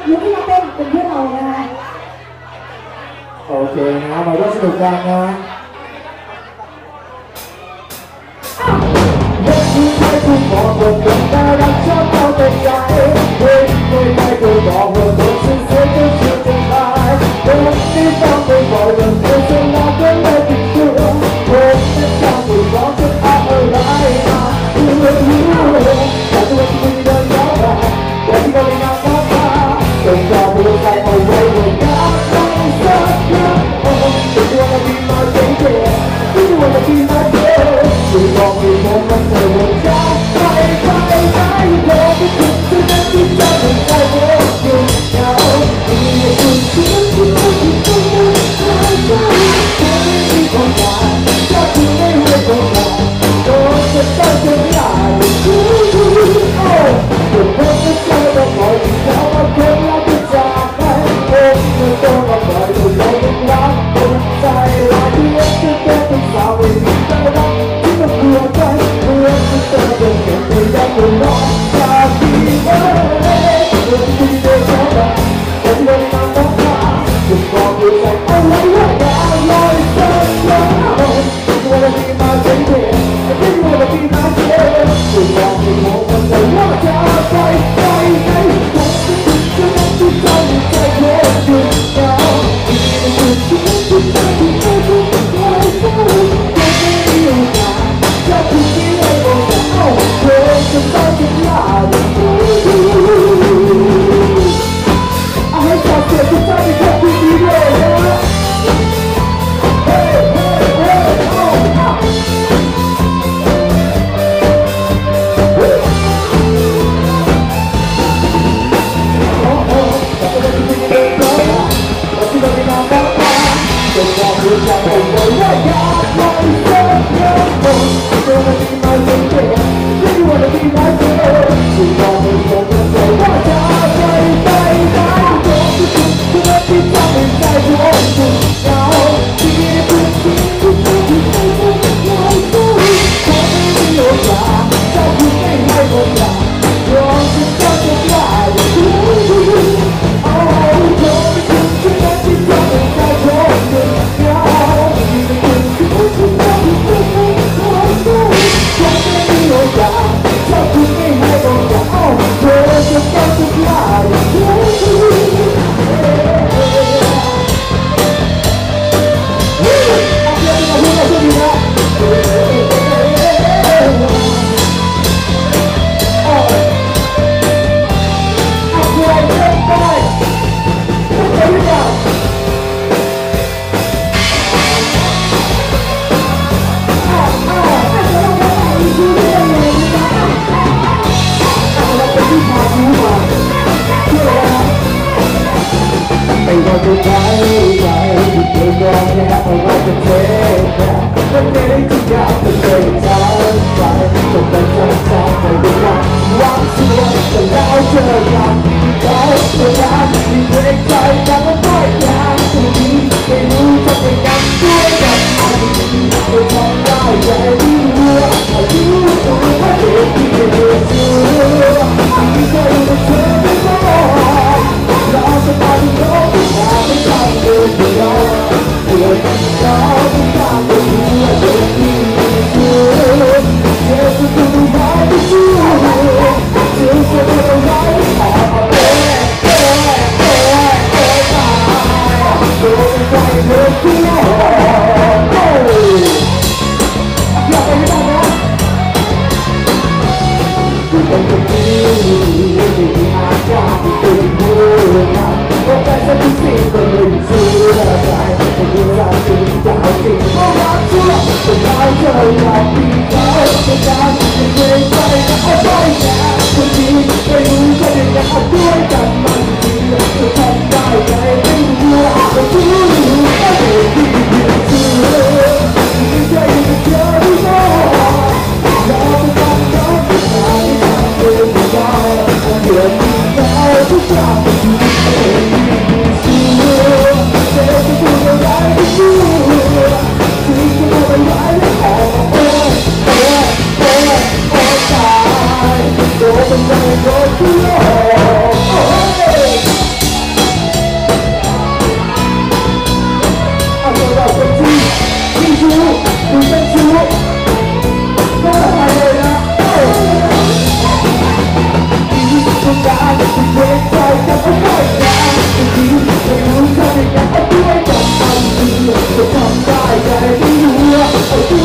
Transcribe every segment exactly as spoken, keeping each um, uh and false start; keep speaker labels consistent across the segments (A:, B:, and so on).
A: ลุกขึ้นมาเต้นเป็นเพื่อนเรานะ
B: โอเคนะมาร่วมสนุกกันนะเด็กที่ใครถูกบอกว่าเป็นน่ารักชอบเอาแต่ใจเด็กที่ใครถูกบอกว่าเป็นสิ่งเสียจะชื่อจะตายเด็กที่ต้องไปบอกว่าเป็นสิ่งน่าเกลียดที่สุดเด็กที่ต้องไปบอกจะเอาอะไรมาที่ไม่รู้แต่ตัวที่เดินย้อนไปแต่ที่ก็ไม่น่าพอใจต้องการให้ใจเอาไว้ว่าอยากให้สักครั้งโอ้จะดูว่าดีมาเจ๋งเจ๋งจะดูว่าดีมาเจ๋งจะลองดูผมมันเธอว่าจะไปไปไปโลกที่คุณจะได้ที่จะเป็นใจโอ้ยเหงาที่คุณคิดที่คุณคิดที่คุณหายใจจะไม่มีคนตายจะคุณไม่รู้คนตายโอ้จะต้องจะไม่ได้ดูดูโอ้จะพบกับเธอต้องคอยที่เขามาเกิดแล้วจะจากไปโอ้จะต้องมาปล่อยตัวเราเป็นรักเป็นใจลายที่ยังจะเป็นสาวไม่มีใจรักที่ต้องกลัวใจเมื่อจะเจอเด็กเด็กที่ยังไม่รอจากที่เมื่อเมื่อที่เดินเข้ามาแต่ที่เราไม่ต้องการจะบอกอยู่ใจเอาไว้ว่าอย่าลอยเส้นเราจะดูว่าดีมาเจ๋งเจ๋งจะดูว่าดีมาเจ๋งจะบอกให้มองมันจะว่าจะไปไปไหนผมจะจะจะจะใจโคตรหยุดเหงาที่คุณคิดที่ใจที่ไม่ถูกใจจะไม่มีโอกาสจะพูดที่ไม่โอกาสเอาเธอจะต้องคิดยากเอาให้จับเสียงที่ใจที่แค่พูดดีเลยนะเฮ้เฮ้เฮ้โอ้จะบอกหัวใจเอาไว้ว่าอยากให้สักครั้งโอ้จะมาดีมาเจ๋งเจ๋งจะดูว่าดีมาเจ๋งจะบอกให้ผมมั่นใจว่าจะไปไปไหนโอ้ที่คุณที่รักที่ทำให้ใจผมสุดเหงาที่คุณคิดที่ใจที่ไม่ถูกใจสู้คงไม่มีโอกาสจะพูดไม่ให้โอกาสยอมที่จะจะกล้าอย่าดูโอ้ยอมที่คุณที่รักที่ทำให้ใจผมสุดเหงาที่คุณคิดที่ใจที่ไม่ถูกใจสู้คงไม่มีโอกาสจะพูดไม่ให้โอกาสโอ้เธอจะต้องจะกล้าอย่าดูไม่ว่าจะใจใจที่เธอมองแค่ไม่ว่าจะเทแค่วันนี้ที่อยากจะเจอใจใจต้องเป็นใจใจไม่ได้หวังหวังเชื่อแต่แล้วเธออยากมีเขาเธออยากมีเพลงใจแต่ก็ไม่อยากจะมีไม่รู้จะเป็นยังด้วยกันไม่ไม่ทำได้ใจที่รู้อายุตัวว่าเด็กที่เดือดเชื่อที่เคยเป็นเธอไม่บอกเราจะมาดูโลกที่เราไม่ใช่เดินไปรอเพื่อนเราที่ตามไปดูว่าเด็กที่เชื่อเธอจะดูว่าไม่เชื่อเธอจะดูว่าไม่ขอเอ๊ะเอ๊ะเอ๊ะเอ๊ะตายโดนใจเธอที่หอโอ้ยอยากไปไม่ได้นะที่เป็นคนที่ที่อาจจะเป็นผู้นำก็แต่จะเป็นสิ่งที่ไม่เชื่อใจเป็นเรื่องจริงจะเอาจริงก็รักเชื่อแต่เราเจออยากมีเขาจะการจะเกรงใจจะเอาไปแค่คนที่ไม่รู้จะยังจะเอาด้วยกันมันดีจะทำได้ไงไม่รู้ว่าจะรู้ว่าเด็กที่ไม่เชื่อที่ใจจะเจอที่โน่เราจะทำได้ที่ไหนเดินไม่ได้เดินไม่ได้ทุกอย่างที่ไม่เชื่อเธอจะพูดอะไรไม่เชื่อที่จะพูดอะไรไม่ออกโอ้โอ้โอ้โอ้ตายโดนใจโดนที่โลกจะเกรงใจจะไม่ได้นะจริงๆไม่รู้ทำยังไงด้วยกับมันดีจะทำได้แต่ไม่รู้ว่าเอาดู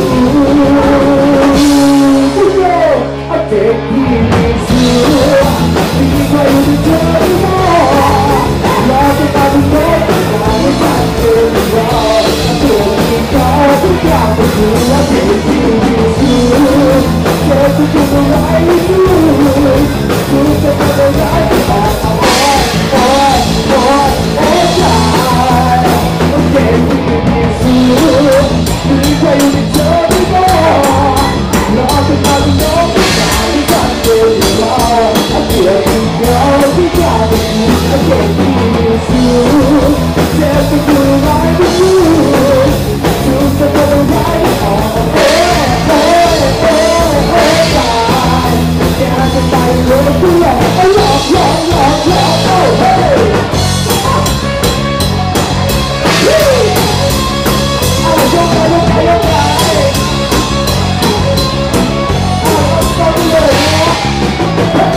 B: ผู้เย่เอาเด็กที่มีเสื้อมีใครจะเจอหรือเปล่ารอจะตามไปขอให้ฉันเจอรอตัวที่เขาทุกอย่างไม่รู้ว่าเด็กที่มีเสื้อเจ็บจะทำอะไรไม่รู้รู้จะทำอะไรออกเอาไว้โอ้ยโอ้ยโอ้ยใจเด็กที่มีเสื้อมีใครจะเจอหรือเปล่ารอจะตามไปน้องที่ฉันเจอรอเจ็บที่เขาทุกอย่างไม่รู้ว่าเด็กที่มีเสื้อเจ็บจะทำอะไรไม่รู้รู้จะทำอะไรออกโอ้ยโอ้ยโอ้ยโอ้ยใจอยากจะไปเลยที่หลอกหลอกหลอกหลอกหลอกโอ้เฮ้ยเอายกไปยกไปยกไปเอาไปเลยนะ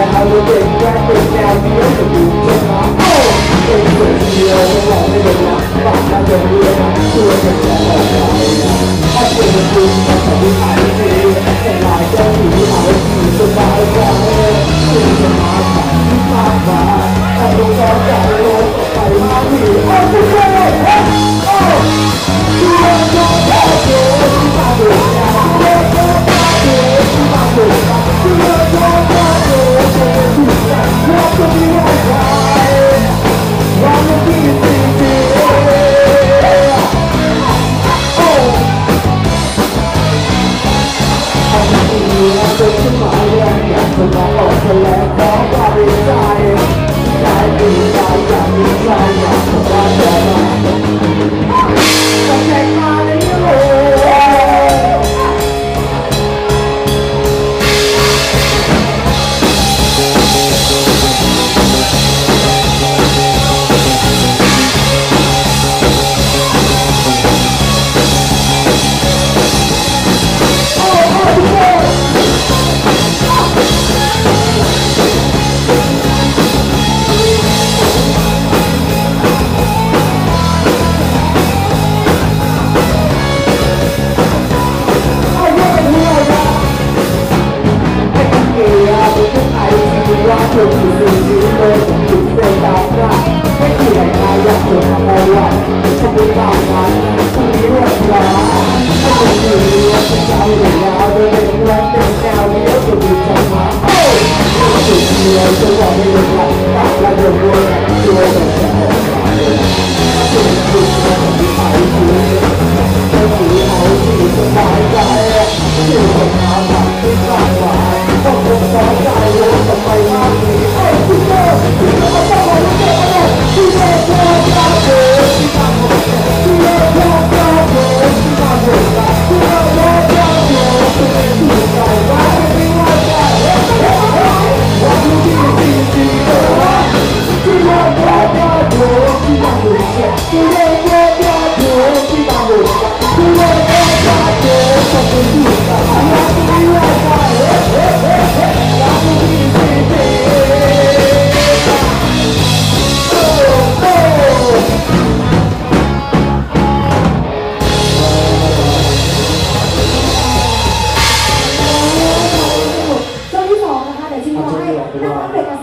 B: เอาเด็กแค่เป็นแนวเดียวจะอยู่จนมาโอ้เป็นคนเดียวไม่หวังไม่เป็นนะฝากมาเดินเรียนช่วยกันแก้ปัญหาเอาเป็นจริงแต่ทำไม่ได้ดีแต่หลายเจ้าหญิงเอาที่สบายใจที่จะมาทำมากมายแต่ต้องการใจโลกไปมาที่เอาไปเลยโอ้ที่เราจะได้เจอที่มาดูแลที่เราจะได้เจอที่มาดูแลที่เราจะได้เจอที่เราจะมีอะไรวันที่สี่สิบโอ้อันนี้เป็นที่หมายแรกอยากจะมาออกแถลงขอความดีใจใจดีใจอยากมีใจอยากจะมาแถลงจะแข่งมาในโลกจุดที่สี่สิบเลยจุดเส้นดาวหน้าไม่เกี่ยงนายอยากจะทำอะไรฉันไม่ตามมันคุณนี้วันลาถ้าเป็นที่เรียนจะใจหรือยาวโดยเป็นแรงเป็นแนวเลี้ยวจะมีจังหวะโอ้ยจุดเดียวจะบอกไม่ได้หลับตาและเดินวนช่วยกันจะออกมาจุดจุดที่ไอ้ที่จะสีเอาที่สบายใจที่คนหาผักที่สร้างหวานต้องคงสอนใจรู้จะไปมากที่ไอ้ที่เจอที่เราต้องมาลุ้นกันอะไรที่เราเจอเราเจอที่ทำหมดที่เราเจอเราเจอที่ทำหมดที่เราเจอเราเจอที่ที่ใจว่าไม่ว่าใจวันที่ที่ที่เจอที่เราเจอเราเจอที่ทำหมดที่เราเจอเราเจอที่ทำหมดที่เราเจอเราเจอที่ที่ใจไม่ว่าใจ
A: ช่วงที่สองนะคะเดี๋ยวชิมขอให้นักเรียน